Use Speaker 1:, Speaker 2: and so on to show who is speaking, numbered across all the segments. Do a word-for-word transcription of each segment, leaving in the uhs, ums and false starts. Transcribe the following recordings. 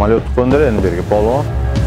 Speaker 1: Samolyot qo'ndir endi bu yerga polvon.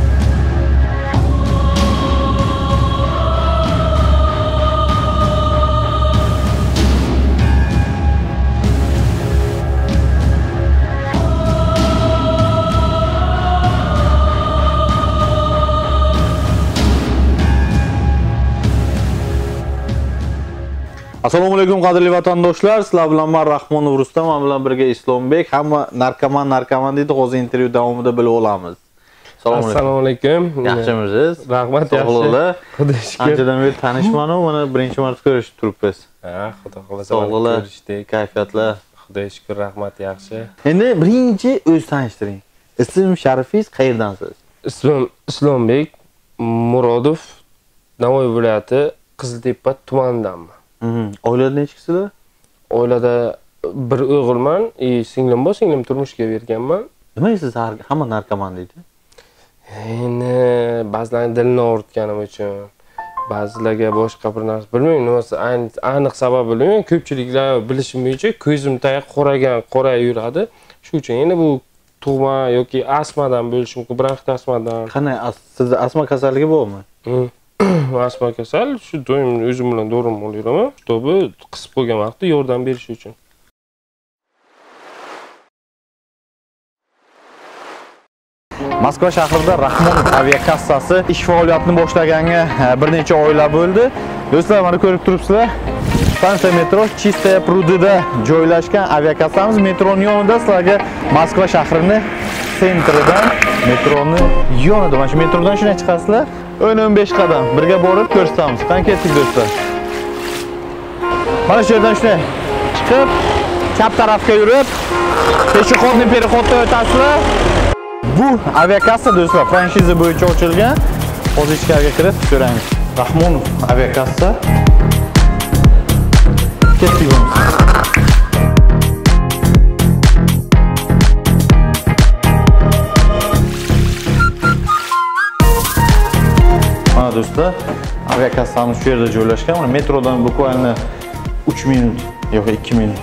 Speaker 1: Assalomu alaykum qadrli vatandoshlar. Sizlar bilan men Rahmonov Rustam, men bilan birga Islombek. Hamma narkoman narkoman deydi. Hozir intervyu davomida bilib olamiz.
Speaker 2: Assalomu alaykum.
Speaker 1: Yaxshimisiz?
Speaker 2: Rahmat, yaxshi.
Speaker 1: Xudo shukr. Anchadan beri tanishman-ku, mana birinchi marta ko'rishib turibmiz.
Speaker 2: Ha, xudo xolasa ko'rishdik.
Speaker 1: Kayfiyatlar.
Speaker 2: Xudo shukr, rahmat, yaxshi.
Speaker 1: Endi birinchi o'z tanishtiring. Ism, sharifingiz, qayerdansiz?
Speaker 2: Ismim Islombek Murodov, Navoiy viloyati Qiziltepa tumanidanman.
Speaker 1: Mhm. Oilada necha kishilar?
Speaker 2: Oilada bir o'g'ilman, e, singlim bor, singlim turmushga berganman.
Speaker 1: Nima siz hamma narkoman deydi?
Speaker 2: Endi ba'zilarning dilini og'ritganim uchun, ba'zilarga boshqa bir narsa bilmayman, nimasi aniq sababi bilmayman. Ko'pchiliklar bilishim bo'yicha ko'zim tayoq qo'ragan, qorayib yuradi. Shu uchun endi bu tug'ma yoki astmadan bo'lishi mumkin, bronxit astmadan.
Speaker 1: Qanday sizda astma kasalligi bormi?
Speaker 2: Astma kasal, shu doim o'zim bilan do'rim olyapman, чтобы qisib qo'ygan vaqtda yordam berish uchun.
Speaker 1: Moskva shahrida Rahmonov aviakassasi ish faoliyatini boshlaganiga bir necha oylar bo'ldi. Do'stlar, mana ko'rib turibsizlar. Stansiya metro Chistaya prudida joylashgan aviakassamiz metroning yonida sizlarga Moskva shahrini sentridan metroni yonida. Mana shu metrodan shunday chiqasizlar. o'n o'n besh qadam birga borib ko'rsatamiz. Qani ketdik do'stlar. Mana shu yerdan shunday chiqib, chap tarafga yurib, peshixodni переходdan o'tasizlar. Bu aviakassa do'stlar franshiza bo'yicha ochilgan. Hozir ichkariga kirib ko'ramiz. Rahmonov aviakassa. Ketdik. Mana do'stlar, aviakassamiz shu yerda joylashgan. Mana metrodan bukvalni uch minut yoki ikki minut.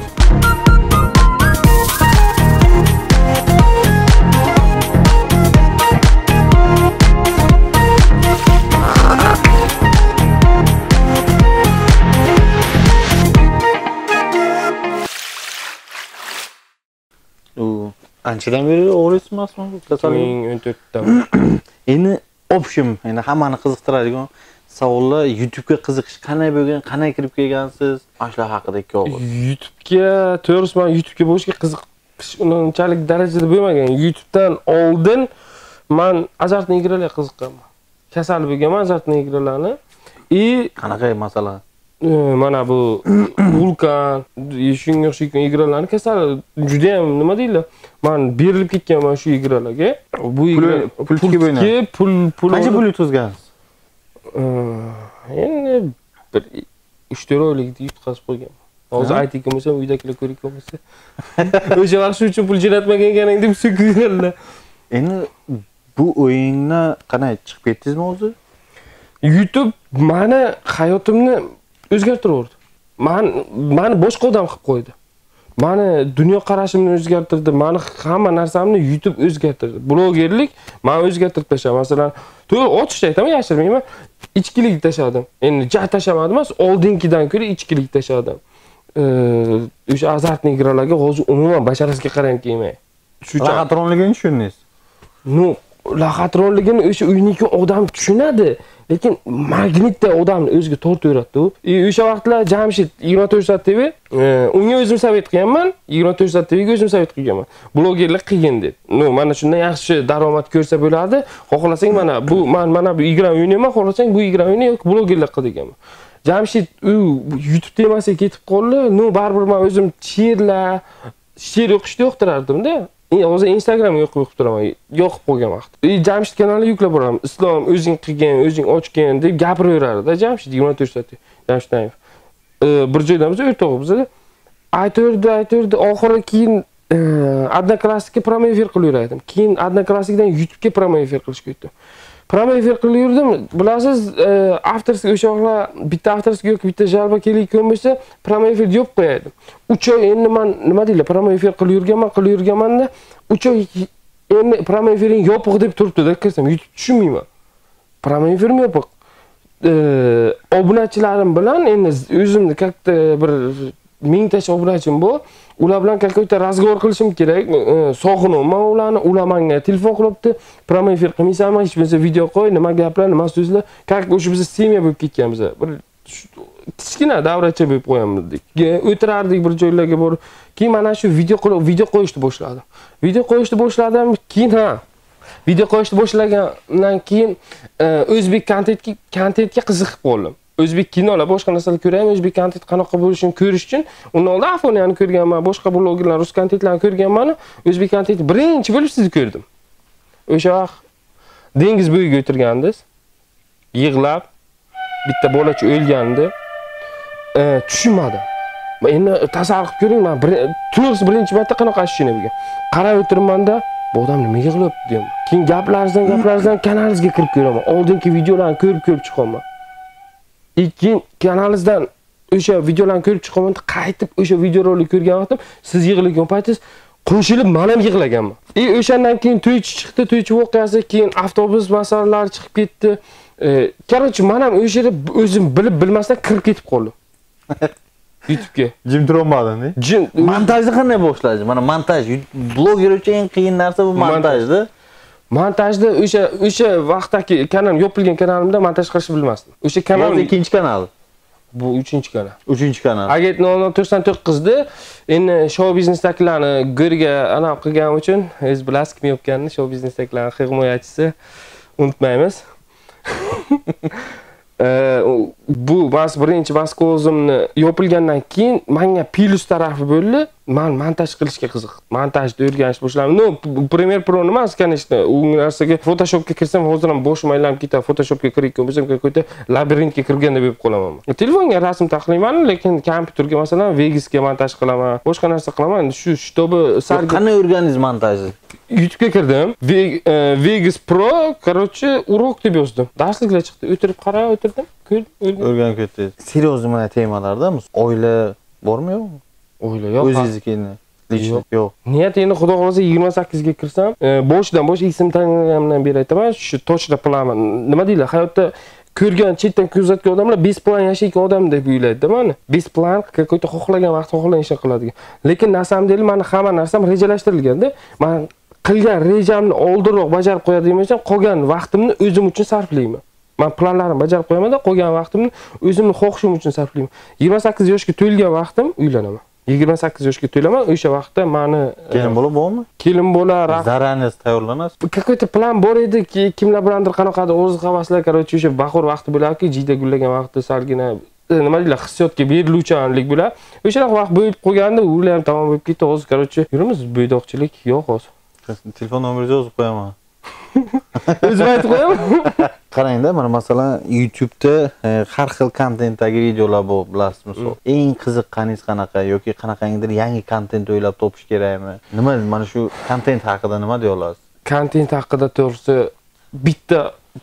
Speaker 1: Anchadan beri o'g'riysiz emasmi bu kasallik?
Speaker 2: ikki ming o'n to'rtdan.
Speaker 1: Endi opshim, endi hammani qiziqtiradigan savollar, YouTube'ga qiziqish qanday bo'lgan, qanday kirib kelgansiz? Ashlar haqida ikki og'iz.
Speaker 2: YouTube'ga, to'g'risi men YouTube'ga bo'lishga qiziqish unchalik darajada bo'lmagan. YouTube'dan oldin men azartni igralarga qiziqqanman. Kasal bo'lganman azartni igralarni. E
Speaker 1: qanaqa masalan?
Speaker 2: Mana bu vulkan, shunga o'xshagan igralarni kasal juda ham nima deydi? Men berilib ketganman shu igralarga. Bu
Speaker 1: pulga bo'ynadi.
Speaker 2: Pul pul
Speaker 1: qancha pul yutqazgansiz?
Speaker 2: Endi bir uch to'rt oylik yutqazib qo'yganman. Hozir aytayotgan bo'lsam, uydagilar ko'rayotgan bo'lsa, o'sha vaqt shu uchun pul jo'natmagan ekaningni deb so'kilganlar.
Speaker 1: Endi bu o'yinni qanday chiqib ketdingizmi o'zi?
Speaker 2: YouTube meni hayotimni o'zgartirdi. Men meni boshqa odam qilib qo'ydi. Meni dunyo qarashimni o'zgartirdi. Meni hamma narsamni YouTube o'zgartirdi. Blogerlik meni o'zgartirib tashladi. Masalan, to'g'ri ochishni aytaman, yashirmayman. Ichkilik tashladim. Endi ja tashlamadim emas, oldingidan ko'ra ichkilik tashladim. O'sha azartni igralarga hozir umuman basharasiga qarab kelmay.
Speaker 1: Shu laxatronligini tushundingiz?
Speaker 2: No, laxatronligini o'sha uyniki odam tushunadi. Lekin magnitda odamni o'ziga tortib yuboradi. E o'sha vaqtlar Jamshid yigirma to'rt soat T V, unga o'zim savet qilganman, yigirma to'rt soat T V ga o'zim savet qilganman. Blogerlik qiyin deb. No, mana shundan yaxshi daromad ko'rsa bo'lardi. Xohlasang mana bu men mana bu igra o'ynayman, xohlasang bu igra o'ynay yoki blogerlik qil deganman. Jamshid u YouTube temasiga ketib qoldi. No, baribir men o'zim she'rlar, she'r o'qishni yoqtirardim-da. Hozir Instagramga yo'qib yo'qib turaman, yo'qib qo'ygan vaqt. E Jamshid kanaliga yuklab boraman. Islom o'zing qilgan, o'zing ochgan deb gapiraveradi-da Jamshid yigirma to'rt soat. Jamshid Nayev. Bir joydan biz o'rtog'i bizda aytverdi, aytverdi, oxiri keyin Odnoklassnikka promo efir qilaverdim. Keyin Odnoklassnikdan YouTube'ga promo efir qilishga o'tdim. Promo efir qilaverdim. Bilasiz, avtorskiy o'sha vaqtlar bitta avtorskiy yoki bitta jalba kelayotgan bo'lsa, promo efir yo'q qo'yardim. uch oy endi men nima deydi, promo efir qilib yurganman, qilib yurganman-da, uch oy endi prямой efiring yopiq deb turibdi-da, kirsam YouTube tushunmayman. Prямой efirim yopiq. Obunachilarim bilan endi o'zimni katta bir mingtacha obunachim bor. Ular bilan какой-то razgovor qilishim kerak. Sog'inaman ularni, ular menga telefon qilibdi. Prямой efir qilmaysanmi? Hech bo'lmasa video qo'y, nima gaplar, nima so'zlar. Как o'sha biz semiya bo'lib ketganmiz. Bir kichkina davracha bo'lib qo'yamiz. O'tirardik bir joylarga borib, keyin mana shu video qilib, video qo'yishni boshladim. Video qo'yishni boshladim, keyin ha video qo'yishni boshlagandan keyin o'zbek kontentga kontentga qiziqib qoldim. O'zbek kinolar, boshqa narsalar ko'raymi, o'zbek kontent qanaqa bo'lishini ko'rish uchun undan oldin Afoniyani ko'rganman, boshqa blogerlar, rus kontentlarni ko'rganman. O'zbek kontenti birinchi bo'lib sizni ko'rdim. O'sha vaqt dengiz bo'yiga o'tirgandingiz. Yig'lab bitta bolacha o'lgandi. Tushunmadim. Men endi tasavvur qilib ko'ring, men to'g'risi birinchi marta qanaqa ashuna bo'lgan. Qarab o'tirmanda, bu odam nima yig'lab deyman. Keyin gaplaringizdan, gaplaringizdan kanalingizga kirib ko'raman. Oldingi videolarni ko'rib ko'rib chiqaman. Keyin kanalingizdan o'sha videolarni ko'rib chiqaman, qaytib o'sha video rolik ko'rgan vaqtim, siz yig'lagan paytingiz qo'shilib men ham yig'laganman. E o'shandan keyin to'ychi chiqdi, to'ychi voqeasi, keyin avtobus masalalari chiqib ketdi. Короче, men ham o'sha yerda o'zim bilib bilmasdan kirib ketib qoldim. YouTube'ga.
Speaker 1: Jim turolmading.
Speaker 3: Jim montajni qanday boshladingiz? Mana montaj bloger uchun eng qiyin narsa bu montajda.
Speaker 2: Montajda o'sha o'sha vaqtdagi kanal yopilgan kanalimda montaj qilishni bilmasdim. O'sha kanal
Speaker 3: ikkinchi kanal.
Speaker 2: Bu uchinchi kanal.
Speaker 3: uchinchi kanal.
Speaker 2: Agent nol nol to'qson to'qqizda endi show biznesdagilarni go'rga ana qilgan uchun o'z bilasiz kim yopganini, show biznesdagilarning himoyachisi unutmaymiz. Bu bas birinchi Moskva o'zimni yopilgandan keyin menga plus tarafi bo'ldi. Men montaj qilishga qiziqdim. Montajni o'rganishni boshladim. No, Premiere Pro emas, конечно. U narsaga Photoshopga kirsam hozir ham boshim aylanib ketadi. Photoshopga kirgan bo'lsam, какой-то labirintga kirganda bo'lib qolaman. Telefonga rasm taqlayman, lekin kompyuterga masalan Vegasga montaj qilaman, boshqa narsa qilaman. Shu shtobi
Speaker 3: sarga qanday o'rgandingiz montajni?
Speaker 2: YouTube'ga kirdim. Vegas Pro, короче, urok deb yozdim. Darsliklar chiqdi. O'tirib qarab o'tirdim. Ko'rdim,
Speaker 3: o'rganib ketdingiz. Seriozli mana temalarda oila bormi yo'qmi?
Speaker 2: Oila yo'q.
Speaker 3: O'zingiznikini. Yo'q. Yo'q.
Speaker 2: Niyat endi xudo xolasa yigirma sakkizga kirsam, boshidan bosh esim tanlaganimdan beri aytaman, shu точно plaman. Nima deylar? Hayotda ko'rgan, chetdan kuzatgan odamlar besplan yashaydigan odam deb o'ylaydi-da meni. Besplan какой-то xohlagan vaqt xohlagan ishni qiladigan. Lekin nasam deyil, meni hamma narsam rejalashtirilganda, men qilgan rejamni oldinroq bajarib qo'yadigan bo'lsam, qolgan vaqtimni o'zim uchun sarflayman. Men planlarimni bajarib qo'yaman-da, qolgan vaqtimni o'zimni xohishim uchun sarflayman. yigirma sakkiz yoshga to'lgan vaqtim uylanaman. yigirma sakkiz yoshga to'laman, o'sha vaqtda meni
Speaker 3: kelin bola bormi?
Speaker 2: Kelin bola,
Speaker 3: zarangiz tayyorlanasiz.
Speaker 2: Какой-то plan bor edi, kimlar bilandir qanaqadir o'z havaslar, короче, o'sha bahor vaqti bo'larki, jiyda gullagan vaqtda salgina nima deylar, hissiyotga beriluvchanlik bo'lar. O'sha vaqt bo'lib qolganda, ular ham tamom bo'lib ketdi. Hozir короче, yurimiz bo'ydoqchilik yo'q hozir.
Speaker 3: Telefon nomeringizni yozib qo'yaman.
Speaker 2: O'zim aytib qo'yaman.
Speaker 3: Qarangda, mana masalan YouTube'da har xil kontentdagi videolar bor, bilasizmi? Eng qiziqqaningiz qanaqa yoki qanaqangidir yangi kontent o'ylab topish kerakmi? Nima, mana shu kontent haqida nima deya olasiz?
Speaker 2: Kontent haqida to'g'risi bitta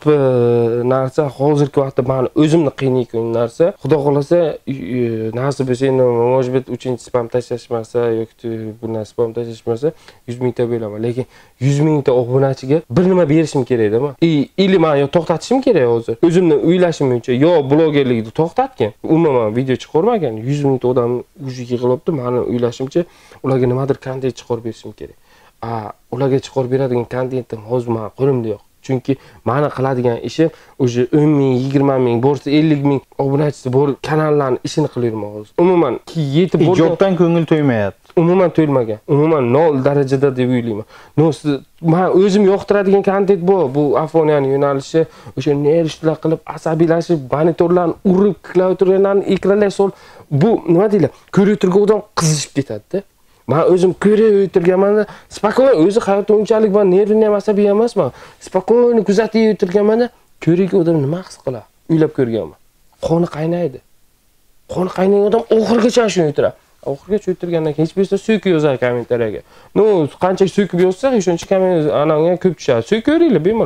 Speaker 2: narsa hozirgi vaqtda meni o'zimni qiynayotgan narsa. Xudo xolasa, nasib bo'lsa, endi может быть uchinchi spam tashlashmasa yoki bu narsa spam tashlashmasa yuz mingta bo'laman. Lekin yuz mingta obunachiga bir nima berishim kerak-da men. Ili men yo to'xtatishim kerak hozir. O'zimni o'ylashim bo'yicha yo blogerlikni to'xtatgan, umuman video chiqarmagan, yuz mingta odam уже yig'ilibdi. Meni o'ylashimcha, ularga nimadir kontent chiqarib berishim kerak. A, ularga chiqarib beradigan kontentim hozir men qo'limda yo'q. Chunki meni qiladigan ishim o'sha o'n ming, yigirma ming, bo'lsa ellik ming obunachisi bor kanallarning ishini qilaman hozir. Umuman yetib bo'lgan.
Speaker 3: Ijoddan ko'ngil to'ymayapti.
Speaker 2: Umuman to'ymagan. Umuman nol darajada deb o'ylayman. No, men o'zim yoqtiradigan kontent bu. Bu Afoniyaning yo'nalishi, o'sha nerishlar qilib, asabiylashib, monitorlarni urib, klaviaturani ekranlar sol. Bu nima deylar? Ko'rib turgan odam qizishib ketadi-da. Men o'zim ko'rib o'tirganman, spokon o'zi hayotda unchalik men nervni ham asabiy emasman. Spokon kuzatib o'tirganman, ko'rgan odam nima his qiladi? Uylab ko'rganman. Qoni qaynaydi. Qoni qaynagan odam oxirgacha shuni o'tiradi. Oxirgacha o'tirgandan keyin hech bo'lsa so'kib yozar kommentariyaga. No, qancha so'kib yozsa, shuncha komment ananga ko'p tushadi. So'kib ko'ringlar bemalol.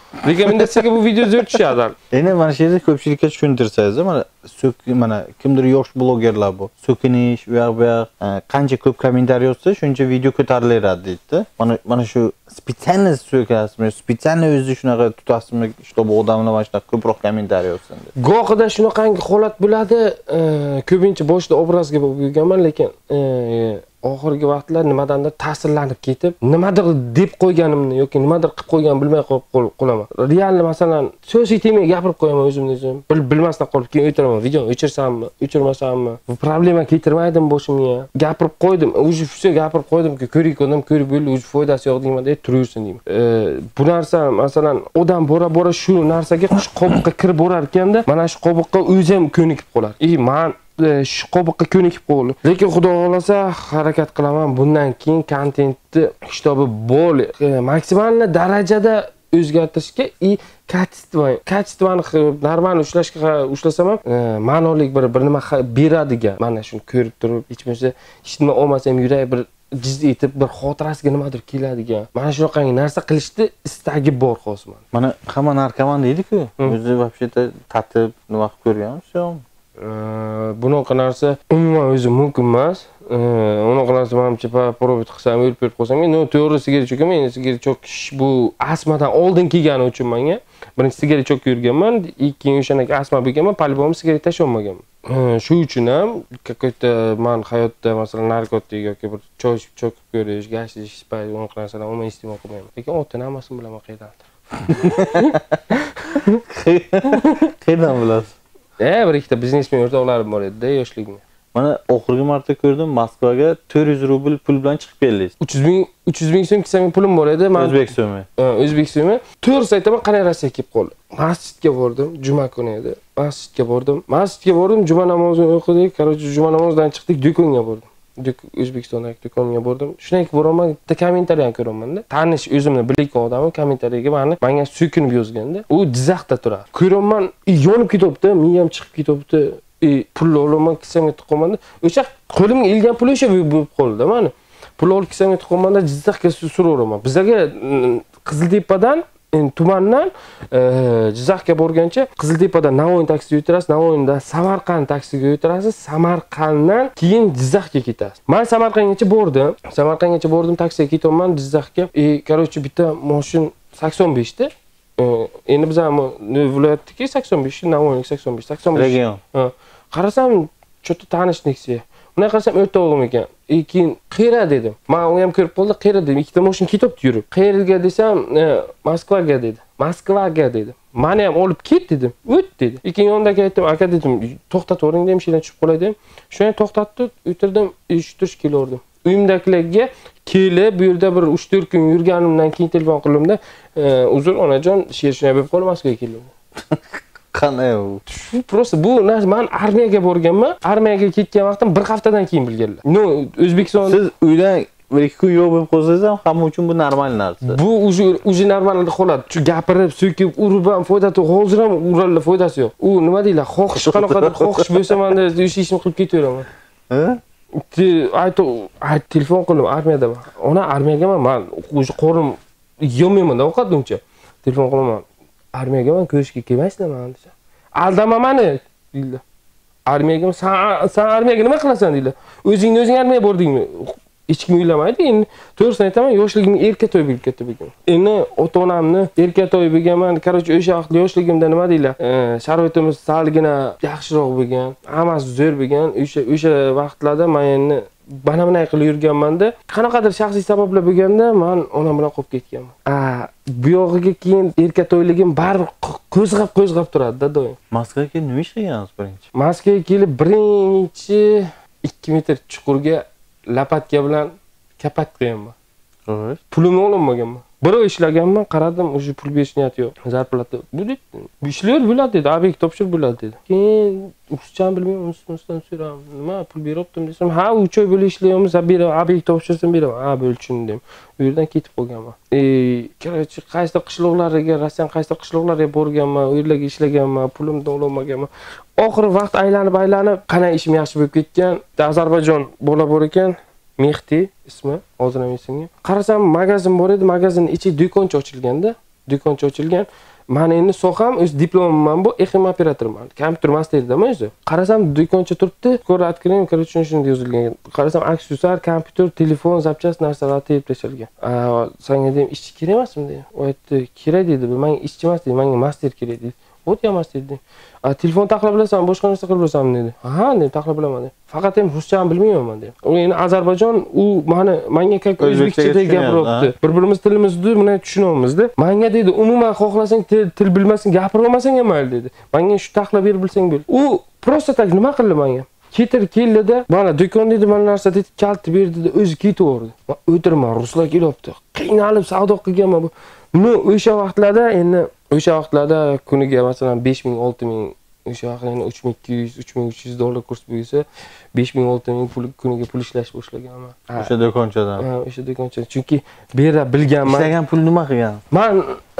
Speaker 2: Rekomendatsiyaga bu video zo'r tushadi.
Speaker 3: Endi mana shu yerda ko'pchilikka tushuntirsangiz, mana so'k mana kimdir yosh blogerlar bu. So'kinish, u yoq bu yoq qancha ko'p kommentariy yozsa, shuncha video ko'tarilaveradi deydi. Mana mana shu spesialni so'kasizmi, spesialni o'zingizni shunaqa tutasizmi, чтобы odamlar mana shunaqa ko'proq kommentariy yozsin deb.
Speaker 2: Gohida shunaqangi holat bo'ladi, ko'pincha boshida obrazga bo'lib yurganman, lekin oxirgi vaqtlar nimadandir ta'sirlanib ketib, nimadir deb qo'yganimni yoki nimadir qilib qo'yganimni bilmay qolaman. Realni masalan, siyosiy temaga gapirib qo'yaman o'zimni o'zim. Bilmasdan qolib keyin o'tiraman, videoni o'chirsammi, o'chirmasammi, bu problema keltirmaydim boshimga. Gapirib qo'ydim, o'zi shu gapirib qo'ydimki, ko'rik odam ko'rib bo'ldi, o'zi foydasi yo'q deyman deb turaversin deyman. Bu narsa masalan, odam bora-bora shu narsaga shu qobiqqa kirib borar ekanda, mana shu qobiqqa o'zi ham ko'nikib qolar. Ey, men shu qobiqqa ko'nikib qoldi. Lekin xudo xolasa harakat qilaman bundan keyin kontentni kitobi bol maksimal darajada o'zgartirishga и качество, качествоni normal ushlashga ushlasam ham ma'nolik bir bir nima beradigan. Mana shuni ko'rib turib, hech bo'lmasa hech nima olmasam yurak bir jiz etib bir xotirasiga nimadir keladigan. Mana shunaqangi narsa qilishni istagi bor hozir.
Speaker 3: Mana hamma narkoman deydi-ku. O'zi вообще-то tatib nima qilib ko'rgansiz?
Speaker 2: Bunaqa narsa umuman o'zi mumkin emas. Unaqa narsa menimcha probit qilsam, o'lib qo'ysam, men to'g'ri sigaret cho'kaman. Endi sigaret cho'kish bu astmadan oldin kelgani uchun menga. Birinchi sigaret cho'kib yurganman, ikkinchi o'shanaga astma bo'lganman, по-любому sigaret tasholmaganman. Shu uchun ham какой-то men hayotda masalan narkotik yoki bir choy ichib cho'kib ko'rish, gashish, spay unaqa narsalar umuman iste'mol qilmayman. Lekin o'tini hammasini bilaman qayerdandir.
Speaker 3: Qayerdan bilasiz?
Speaker 2: E, bir ikkita biznesmen o'rtoqlarim bor edi-da yoshligimda.
Speaker 3: Mana oxirgi marta ko'rdim, Moskvaga to'rt yuz rubl pul bilan chiqib keldingiz.
Speaker 2: uch yuz ming uch yuz ming so'm kisam pulim bor edi. Men
Speaker 3: O'zbek so'mi.
Speaker 2: Ha, o'zbek so'mi. To'g'ri aytaman, qanday Rossiyaga kelib qoldi. Masjidga bordim, juma kuni edi. Masjidga bordim. Masjidga bordim, juma namozini o'qidik. Короче, juma namozidan chiqdik, do'konga bordim. O'zbekistondagi do'konga bordim. Shunday boraman, bitta kommentariy ko'raman-da. Tanish o'zimni bilgan odamim kommentariyaga meni menga so'kinib yozganda. U Jizzaxda turadi. Ko'raman, yonib ketibdi, miyam chiqib ketibdi. E, pul olaman, kisamga tiqaman. O'sha qo'limga ilgan pul o'sha bo'lib qoldi mana. Pul olib kisamga tiqamanda Jizzaxga suraveraman. Bizga Qiziltepadan tumandan Jizzaxga borgancha Qiziltepadan Navoiy taksiga o'tirasiz, Navoiydan Samarqand taksiga o'tirasiz, Samarqanddan keyin Jizzaxga ketasiz. Men Samarqandgacha bordim. Samarqandgacha bordim, taksiga ketaman Jizzaxga. E, короче, bitta mashin sakson besh ta. Endi biz ham viloyatdagi sakson besh, Navoiyning sakson besh, sakson besh.
Speaker 3: Region.
Speaker 2: Ha. Qarasam, cho'ta tanish Nexia. Bunday qarasam o'rtog'im ekan. E, keyin qayerga dedim. Men uni ham ko'rib qoldi, qayerga dedim. Ikkita mashin ketibdi yurib. Qayerga desam, Moskvaga dedi. Moskvaga dedi. Meni ham olib ket dedim. O't dedi. Keyin yondaga aytdim, aka dedim, to'xtatavering dedim, ishdan tushib qolay dedim. Shuni to'xtatdi, o'tirdim, uch to'rt kilo urdim. Uyimdagilarga kelib, bu yerda bir uch to'rt kun yurganimdan keyin telefon qildim-da, uzr onajon, shershina bo'lib qolib Moskvaga keldim.
Speaker 3: Qanday u?
Speaker 2: Просто bu narsa men armiyaga borganman. Armiyaga ketgan vaqtim bir haftadan keyin bilganlar. No, O'zbekistonda
Speaker 3: siz uydan bir ikki kun yo'q bo'lib qolsangiz ham hamma uchun bu normal narsa.
Speaker 2: Bu o'zi o'zi normal holat. Shu gapirib, so'kib, urib ham foydasi, hozir ham urallar foydasi yo'q. U nima deylar? Xohish qanaqadir xohish bo'lsa menda o'sha ishni qilib ketaveraman.
Speaker 3: Ha?
Speaker 2: Aytib, ayt telefon qildim armiyada. Ona armiyaga men o'sha qo'rim yemayman-da ovqat uncha. Telefon qilaman. Armiyaga men ko'rishga kelmaysizlarmi desa. Aldama meni deydilar. Armiyaga sen sen armiyaga nima qilasan deydilar. O'zingni o'zing armiyaga bordingmi? Hech kim o'ylamaydi. Endi to'g'risini aytaman, yoshligimni erka to'y bo'lib ketdi bugun. Endi ota-onamni erka to'y bo'lganman. Короче, o'sha vaqt yoshligimda nima deylar? Sharoitimiz salgina yaxshiroq bo'lgan, hammasi zo'r bo'lgan. O'sha o'sha vaqtlarda men endi bana bunday qilib yurganman-da. Qanaqadir shaxsiy sabablar bo'lganda men onam bilan qolib ketganman. A, bu yog'iga keyin erka to'yligim baribir qo'zg'ab qo'zg'ab turadi-da doim.
Speaker 3: Moskvaga kelib nima ish qilgansiz birinchi?
Speaker 2: Moskvaga kelib birinchi ikki metr chuqurga lapatka bilan kapat qilganman.
Speaker 3: Xo'sh.
Speaker 2: Pulimni olmaganman. Bir oy ishlaganman, qaradim, o'sha pul berish niyati yo'q. Zarplata. Bu deb, ishlar bo'ladi dedi, obyekt topshirib bo'ladi dedi. Keyin ruscha bilmayman, unisidan so'radim. Nima pul beryaptim desam, ha, uch oy bo'la ishlayapmiz, beraman, obyekt topshirsin beraman. Ha, bo'lchin dedim. U yerdan ketib qolganman. E, короче, qaysi qishloqlarga, Rossiyaning qaysi qishloqlariga borganman, u yerlarga ishlaganman, pulimni olmaganman. Oxiri vaqt aylanib aylanib, qanday ishim yaxshi bo'lib ketgan. Ozarbayjon bola bor ekan. Mehdi ismi, hozir ham esimga. Qarasam, magazin bor edi, magazinning ichida do'koncha ochilganda, do'koncha ochilgan. Men endi so'ham o'z diplomim bu, X M operatorman. Kompyuter masterdaman o'zi. Qarasam do'koncha turibdi. Ko'ra открыем, короче, shunday yozilgan. Qarasam aksesuar, kompyuter, telefon, zapchast narsalar tepib tashlangan. Senga deyim, ishchi kerak emasmi deyim. U aytdi, kerak dedi. Menga ishchi emas dedi, menga master kerak dedi. O't ya master dedi. A telefon taxlab bilasanmi, boshqa narsa qilib bilasanmi dedi. Ha, dedi, taxlab bilaman dedi. Faqat ham ruschani bilmayman dedi. U endi Ozarbayjon u meni menga как o'zbekchada gapiryapti. Bir-birimiz tilimizni buni tushunamiz-da. Menga dedi, umuman xohlasang til bilmasang, gapira olmasang ham mayli dedi. Menga shu taxlab berib bilsang bo'l. U prosta tak nima qildi menga? Ketir keldi-da, mana do'kon dedi, mana narsa dedi, kaltib berdi dedi, o'zi ketaverdi. Men o'tirman, ruslar kelyapti. Qiynalib savdo qilganman bu. No, o'sha vaqtlarda endi o'sha vaqtlarda kuniga masalan besh ming olti ming o'sha vaqtlarda uch ming ikki yuz uch ming uch yuz dollar kurs bo'lsa besh ming olti ming pul kuniga pul ishlash boshlaganman.
Speaker 3: O'sha do'konchadan.
Speaker 2: Ha, o'sha do'konchadan. Chunki bera bilganman.
Speaker 3: Ishlagan pul nima qilgan?
Speaker 2: Men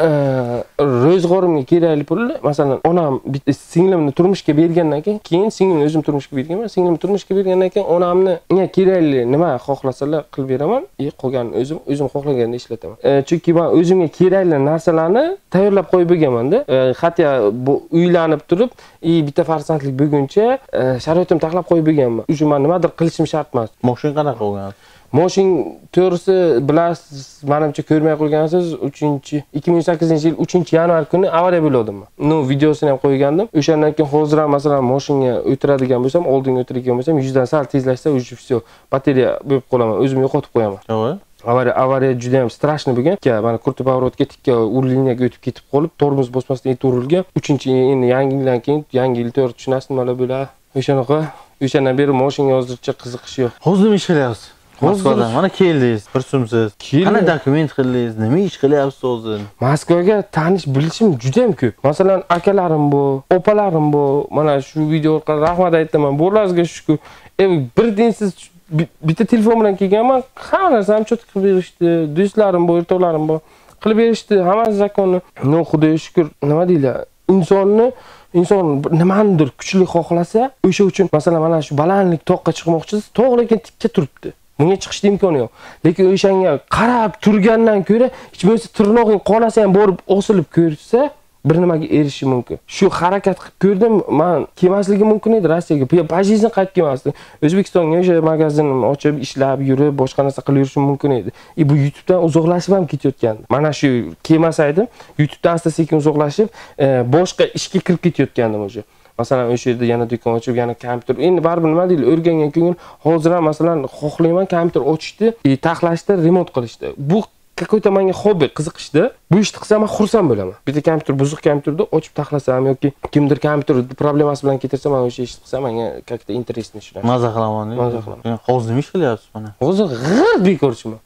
Speaker 2: ro'zg'orimga kerakli pulni, masalan, onam bitta singlimni turmushga bergandan keyin, keyin singlimni o'zim turmushga berganman. Singlimni turmushga bergandan keyin onamni unga kerakli nima xohlasalar qilib beraman, e qolganini o'zim o'zim xohlaganda ishlataman. Chunki men o'zimga kerakli narsalarni tayyorlab qo'yib bo'lganman-da. Hatto bu uylanib turib, e bitta farzandlik bo'lguncha sharoitim taxlab qo'yib bo'lganman. Shu men nimadir qilishim shart emas.
Speaker 3: Moshin qanaqa bo'lgan?
Speaker 2: Moshin to'g'risi bilasiz, menimcha ko'rmay qo'ygansiz, uchinchi ikki ming sakkizinchi yil uchinchi yanvar kuni avariya bo'ldim. No, videosini ham qo'ygandim. O'shandan keyin hozir ham masalan moshinga o'tiradigan bo'lsam, oldinga o'tiradigan bo'lsam, yuzdan sal tezlashsa, уже всё, bateriya bo'lib qolaman, o'zim yo'qotib qo'yaman.
Speaker 3: To'g'ri.
Speaker 2: Avariya avariya juda ham strashniy bo'lgan. Mana kurti pavorotga tikka urliniyaga o'tib ketib qolib, tormoz bosmasdan etib urilgan. uchinchi endi yangi yildan keyin, yangi yil to'rt tushunasizmi, mana bular. O'shanaqa, o'shandan beri moshinga hozircha qiziqish yo'q.
Speaker 3: Hozir nima ish qilyapsiz? Moskvadan mana keldingiz, bir sumsiz. Qanday dokument qildingiz? Nima ish qilyapsiz hozir?
Speaker 2: Moskvaga tanish bilishim juda ham ko'p. Masalan, akalarim bor, opalarim bor. Mana shu video orqali rahmat aytaman. Bo'rlariga shukur. E bir dinsiz bitta telefon bilan kelganman, hamma narsani cho'tib qilib berishdi. Do'stlarim bor, o'rtoqlarim bor. Qilib berishdi, hammasi zakonni. No, xudoga shukur, nima deylar? Insonni inson nimanidir kuchli xohlasa, o'sha uchun masalan mana shu balandlik toqqa chiqmoqchisiz, to'g'ri lekin tikka turibdi. Bunga chiqishning imkoni yo'q. Lekin o'shanga qarab turgandan ko'ra, hech bo'lmasa tirnog'ing qolasa ham borib osilib ko'rsa, bir nimaga erishishi mumkin. Shu harakat qilib ko'rdim, men kelmasligim mumkin edi Rossiyaga. Pajizdan qaytib kelmasdim. O'zbekistonga o'sha magazinimni ochib, ishlab yurib, boshqa narsa qilib yurishim mumkin edi. E bu YouTubedan uzoqlashib ham ketayotgandi. Mana shu kelmasaydim, YouTubedan asta-sekin uzoqlashib, boshqa ishga kirib ketayotgandim o'sha. Masalan, o'sha yerda yana do'kon ochib, yana kompyuter. Endi baribir nima deydi, o'rgangan ko'ngil hozir ham masalan xohlayman kompyuter ochishni, e, taxlashni, remont qilishni. Bu какой-то menga hobbi, qiziqishdi. Bu ishni qilsam men xursand bo'laman. Bitta kompyuter, buzuq kompyuterda ochib taxlasam yoki kimdir kompyuter problemasi bilan ketirsa, men o'sha ishni qilsam, menga как-то интересно shu narsa.
Speaker 3: Maza qilaman.
Speaker 2: Maza qilaman.
Speaker 3: Hozir nima ish qilyapsiz mana?
Speaker 2: Hozir g'ir bekorchiman.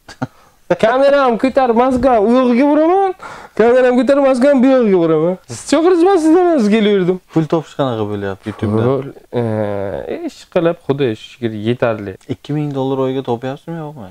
Speaker 2: Kameram ko'tarib Moskva u yoqqa boraman. Kameram ko'tarib Moskva bu yoqqa boraman. Siz chaqirishmasizdan o'zi kelaverdim.
Speaker 3: Pul topish qanaqa bo'lyapti YouTube'da?
Speaker 2: Eh, ish qilib xudo shukr yetarli.
Speaker 3: ikki ming dollar oyga topyapsizmi yo'qmi?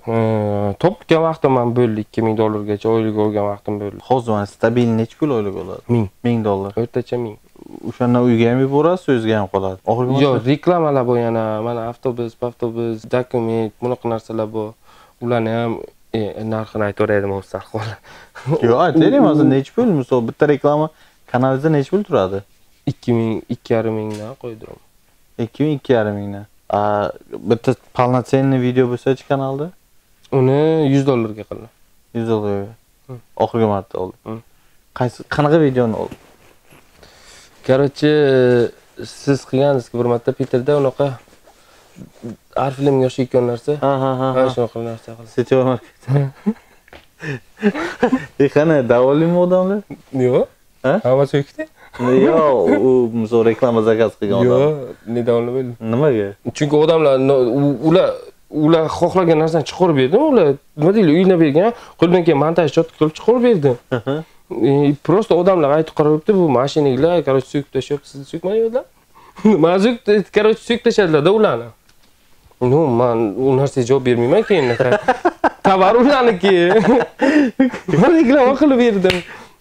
Speaker 2: Topgan vaqtim men bo'ldi ikki ming dollargacha oylik olgan vaqtim bo'ldi.
Speaker 3: Hozir mana stabil necha pul oylik oladi? ming dollar.
Speaker 2: O'rtacha ming.
Speaker 3: O'shandan uyga ham yuborasiz, o'ziga ham qoladi. Oxirgi
Speaker 2: yo'q, reklamalar bor yana, mana avtobus, avtobus, dokument, bunaqa narsalar bor. Ularni ham narxini aytaveraydim o'zi ahvol.
Speaker 3: Yo'q, aytaylik, hozir necha pul? Misol bitta reklama kanalingizda necha pul turadi?
Speaker 2: ikki ming, ikki yarim mingdan qo'ydiraman.
Speaker 3: ikki ming, ikki yarim mingdan. A bitta полноценный video bo'lsa-chi kanalda?
Speaker 2: Uni yuz dollarga qildim.
Speaker 3: yuz dollarga. Oxirgi marta oldi. Qaysi qanaqa videoni oldi?
Speaker 2: Короче, siz qilgansiz bir marta Peterda unaqa har filmga o'xshayotgan narsa.
Speaker 3: Ha ha ha.
Speaker 2: Mana shunaqa narsa qildim.
Speaker 3: Setiyor market. E qana davolimmi odamlar?
Speaker 2: Yo'q.
Speaker 3: Ha?
Speaker 2: Hammasi yo'qda.
Speaker 3: Yo'q, u misol reklama zakaz qilgan odam.
Speaker 2: Yo'q, nedavno bo'ldi.
Speaker 3: Nimaga?
Speaker 2: Chunki odamlar ular ular xohlagan narsani chiqarib berdi, ular nima deydi, uyina bergan, qo'ldan keyin montaj qilib chiqarib berdi. Просто odamlar aytib qarabdi, bu mashinalar, короче, so'kib tashlab, sizni so'kmaydilar. Mazuk, короче, so'kib tashladilar-da ularni. No, men u narsaga javob bermayman keyin. Tovar ularniki. Men reklama qilib berdim.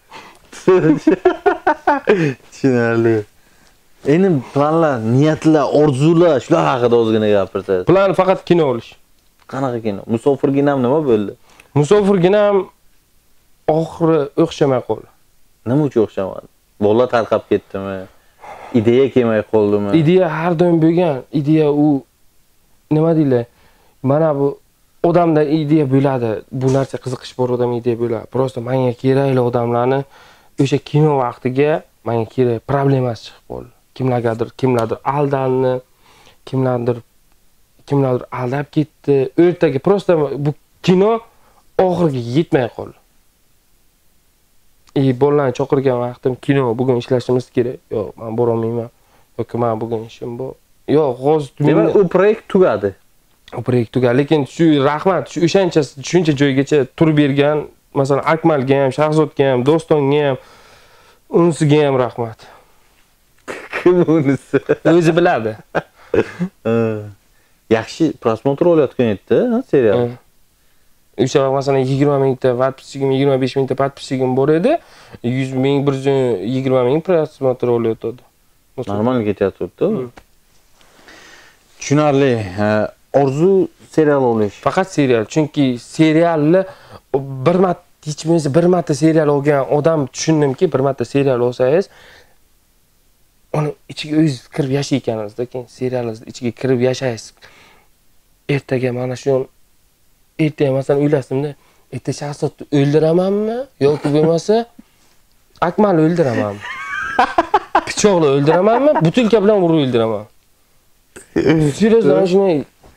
Speaker 3: Tushunarli. Endi planlar, niyatlar, orzular, shular haqida ozgina gapirsangiz.
Speaker 2: Plan faqat kino olish.
Speaker 3: Qanaqa kino? Musofirginam nima bo'ldi?
Speaker 2: Musofirginam oxiri o'xshamay qoldi.
Speaker 3: Nima uchun o'xshamadi? Bolalar tarqab ketdimi? Ideya kelmay qoldimi?
Speaker 2: Ideya har doim bo'lgan. Ideya u nima deylar? Mana bu odamda ideya bo'ladi. Bu narsa qiziqish bor odam ideya bo'ladi. Prosta menga kerakli odamlarni o'sha kino vaqtiga menga kerak problemasi chiqib qoldi. Kimlargadir, kimlardir aldalni, kimlardir kimlardir aldab ketdi. O'rtaga prosta bu kino oxiriga yetmay qoldi. E bolalarni chaqirgan vaqtim kino bugun ishlashimiz kerak. Yo'q, men bora olmayman. Yo'q, men bugun ishim bor. Yo'q, hozir
Speaker 3: demak u proyekt tugadi.
Speaker 2: U proyekt tugadi, lekin shu rahmat, shu o'shancha shuncha joygacha turib bergan, masalan, Akmalga ham, Shahzodga ham, Dostonga ham, unisiga ham rahmat.
Speaker 3: Kim unisi?
Speaker 2: O'zi biladi.
Speaker 3: Yaxshi prosmotr olayotgan edi, serial.
Speaker 2: O'sha vaqt masalan yigirma mingta podpischigim, yigirma besh mingta podpischigim bor edi. yuz ming, bir yuz yigirma ming prosmotr olayotdi.
Speaker 3: Normal ketyapti. Tushunarli. Orzu serial olish.
Speaker 2: Faqat serial, chunki serialni bir marta hech bo'lmasa bir marta serial olgan odam tushundimki, bir marta serial olsangiz, uni ichiga o'zingiz kirib yashayotganingizni, keyin serialingizni ichiga kirib yashaysiz. Ertaga mana shu ertaga masalan o'ylasimda, ertaga Shahzodni o'ldiramanmi yoki bo'lmasa Akmalni o'ldiramanmi? Pichoqni o'ldiramanmi? Butilka bilan urib o'ldiramanmi? Seriyozdan shunday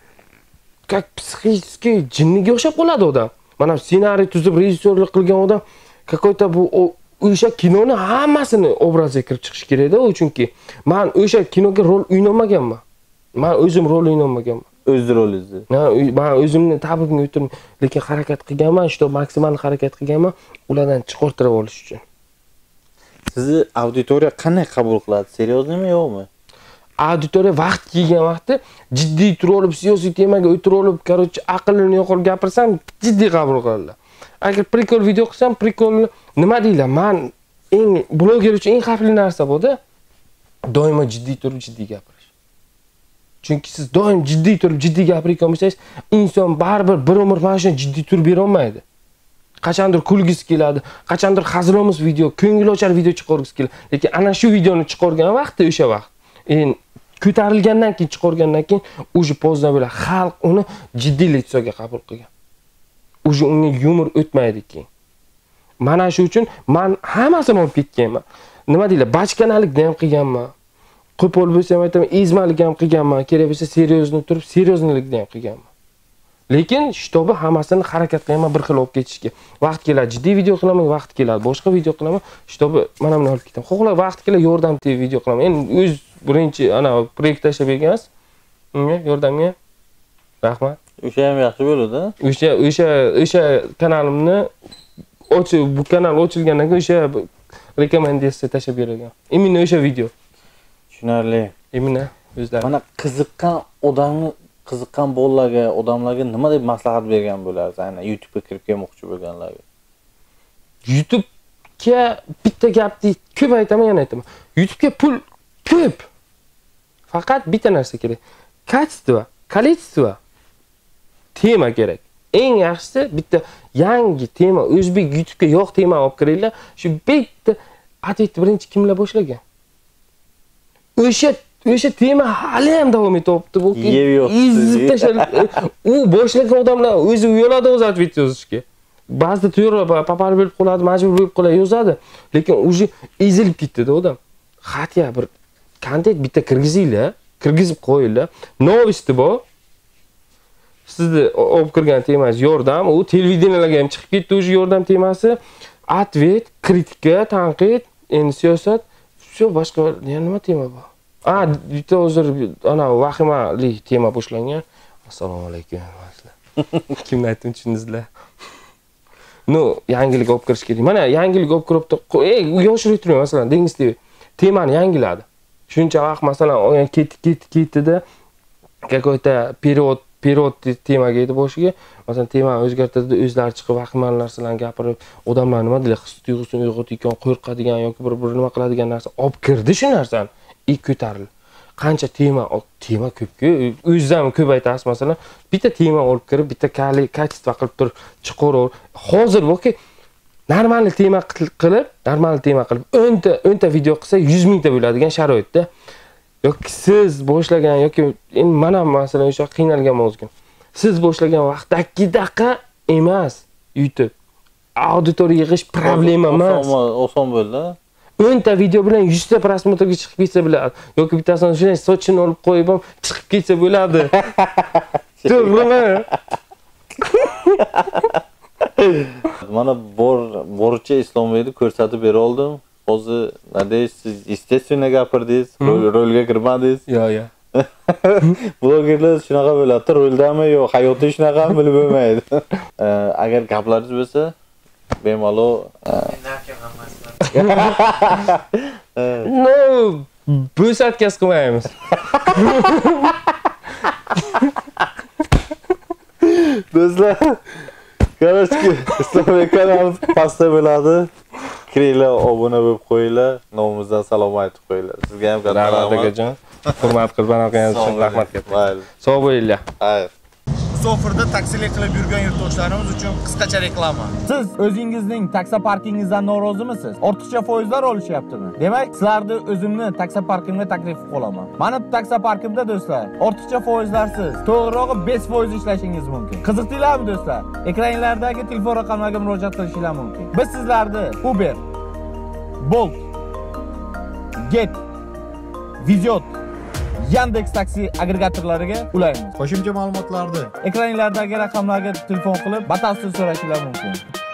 Speaker 2: как psixически jinniga o'xshab qoladi odam. Mana ssenariy tuzib, rejissyorlik qilgan odam какой-то bu o'sha kinoni hammasini obrazga kirib chiqish kerak-da, chunki men o'sha kinoga rol o'ynamaganman. Men o'zim rol o'ynamaganman.
Speaker 3: O'z rolingizni.
Speaker 2: Men o'zimni ta'birga o'tirib, lekin harakat qilganman, shu maksimal harakat qilganman ulardan chiqartirib olish uchun.
Speaker 3: Sizni auditoriya qanday qabul qiladi? Seryoznimi yo'qmi?
Speaker 2: Auditoriya vaqt kelgan vaqtda jiddiy turib olib, siyosiy temaga o'tirib olib, короче, aqlini yo'qolib gapirsam, jiddiy qabul qiladi. Agar prikol video qilsam, prikolni nima deylar? Men eng bloger uchun eng xavfli narsa bu-da, doimo jiddiy turib, jiddiy gapirish. Chunki siz doim jiddiy turib, jiddiy gapirgan bo'lsangiz, inson baribir bir umr mana shunday jiddiy turib bera olmaydi. Qachondir kulgisi keladi, qachondir hazilomuz video, ko'ngilochar video chiqargisi keladi. Lekin ana shu videoni chiqargan vaqtda o'sha vaqt, endi ko'tarilgandan keyin chiqargandan keyin o'sha pozdan bilan xalq uni jiddiy litsoga qabul qilgan. O'sha unga yumor o'tmaydi keyin. Mana shu uchun men hammasini olib ketganman. Nima deylar? Bachkanalikni ham qilganman. Qo'pol bo'lsa ham aytaman, ezmalik ham qilganman. Kerak bo'lsa seryozni turib, seryoznlikni ham qilganman. Lekin shtobi hammasini harakat qilaman bir xil olib ketishga. Vaqt keladi, jiddiy video qilaman, vaqt keladi, boshqa video qilaman, shtobi mana buni olib ketaman. Xo'g'lar vaqt keladi, yordam teb video qilaman. Endi o'z birinchi ana proyekt tashlab bergansiz. Unga yordamga rahmat.
Speaker 3: O'sha ham yaxshi bo'ladi.
Speaker 2: O'sha o'sha o'sha kanalimni ochib, bu kanal ochilgandan keyin o'sha rekomendatsiya tashlab berilgan. Imенно o'sha video.
Speaker 3: Tushunarli.
Speaker 2: Imенно o'zlari.
Speaker 3: Mana qiziqqan odamni, qiziqqan bolalarga, odamlarga nima deb maslahat bergan bo'larsiz? Aynan YouTube'ga kirib kelmoqchi bo'lganlarga.
Speaker 2: YouTube'ga bitta gapni ko'p aytaman, yana aytaman. YouTube'ga pul ko'p. Faqat bitta narsa kerak. Качество, количество. Tema kerak. Eng yaxshisi bitta yangi tema, o'zbek YouTube'ga yo'q tema olib kiringlar. Shu bitta atvetni birinchi kimlar boshlagan? O'sha o'sha tema hali ham davom etyapti. Bu u boshlagan odamlar o'zi uyaladi o'z atvet yozishga. Ba'zida to'g'ri papar bo'lib qoladi, majbur bo'lib qoladi yozadi. Lekin o'zi ezilib ketdi-da odam. Xatya bir kontent bitta kirgizinglar, kirgizib qo'yinglar. Novosti bor. Sizni olib kirgan temangiz yordam, u televideniyalarga ham chiqib ketdi o'sha yordam temasi. Atvet, kritika, tanqid, endi siyosat, shu boshqa nima tema bor? A, bitta hozir ana vahimali tema boshlangan. Assalomu alaykum. Kimni aytdim tushundingizlar? No, yangilik olib kirish kerak. Mana yangilik olib kiribdi. Ey, yoshirib turmang, masalan, Dengiz T V temani yangiladi. Shuncha vaqt masalan, ketdi, ketdi, ketdi-da какой-то период период temaga edi boshiga, masalan, temani o'zgartirdi, o'zlari chiqib vahimali narsalarni gapirib, odamlar nima deydi, his tuyg'usini uyg'otadigan, qo'rqadigan yoki bir-bir nima qiladigan narsa olib kirdi shu narsani. I ko'tarildi. Qancha tema, tema ko'p-ku, o'zingizdan ko'p aytasiz, masalan, bitta tema olib kirib, bitta kali kачество qilib turib chiqarib. Hozir yoki Normal tema qilib, normal tema qilib o'n ta o'n ta video qilsa yuz ming ta bo'ladigan sharoitda yoki siz boshlagan yoki endi mana masalan o'sha qiynalgan o'zim. Siz boshlagan vaqtdagi daqiqa emas YouTube. Auditoriya yig'ish problema emas.
Speaker 3: Oson bo'ldi.
Speaker 2: o'n ta video bilan yuz ta prosmotrga chiqib ketsa bo'ladi. Yoki bittasini shunday sochini olib qo'yib ham chiqib ketsa bo'ladi. To'g'rimi?
Speaker 3: Mana bor boricha Islombekni ko'rsatib bera oldim. Hozir nadaysiz siz естественно gapirdingiz, rolga kirmadingiz.
Speaker 2: Yo'q, yo'q.
Speaker 3: Blogerlar shunaqa bo'ladi, roldami yo'q, hayotda shunaqami bilib bo'lmaydi. Agar gaplaringiz bo'lsa, bemalol
Speaker 2: No, bo'satkaz qilmaymiz.
Speaker 3: Do'stlar, qarashki, Islombek kanalimiz pastda bo'ladi. Kiringlar, obuna bo'lib qo'yinglar, nomimizdan salom aytib qo'yinglar. Sizga ham katta
Speaker 2: rahmat akajon. Hurmat qilib anaqqangiz uchun rahmat katta.
Speaker 3: Mayli.
Speaker 2: Sog' bo'linglar.
Speaker 3: Xayr.
Speaker 1: Sofirda taksilik qilib yurgan yurtdoshlarimiz uchun qisqacha reklama.
Speaker 4: Siz o'zingizning taksi parkingizdan norozimisiz? Ortiqcha foizlar olishyaptimi? Demak, sizlarni o'zimni taksi parkimga taklif qolaman. Mana bu taksi parkimda do'stlar, ortiqcha foizlarsiz, to'g'rirog'i besh foiz ishlashingiz mumkin. Qiziqdinglarmi do'stlar? Ekranlardagi telefon raqamlariga murojaat qilishingiz mumkin. Biz sizlarni Uber, Bolt, Get, Vizyot, Yandex taksi agregatorlariga ulaymiz.
Speaker 1: Qo'shimcha ma'lumotlarni
Speaker 4: Ekranlardagi raqamlarga telefon qilib, batafsil so'rashingiz mumkin.